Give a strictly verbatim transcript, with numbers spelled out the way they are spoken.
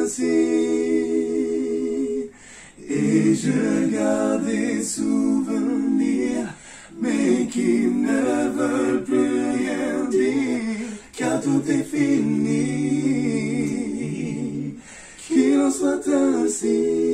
ainsi. Et je garde des souvenirs, mais qui ne veulent plus rien dire, car tout est fini. Qu'il en soit ainsi.